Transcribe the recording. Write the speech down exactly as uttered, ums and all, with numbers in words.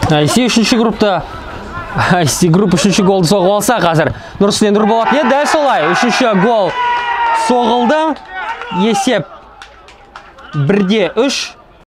Айси үшінші группта. Айси групп үшінші голды соғып алса қазір Нұрсұлтан Нұрболат. Не дәл солай. Үшінші гол соғылды. Есеп бірде үш.